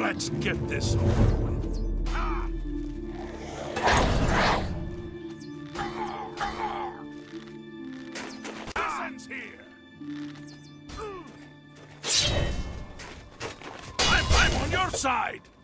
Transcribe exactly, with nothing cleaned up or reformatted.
Let's get this over with. Ah. This ends here. I'm, I'm on your side.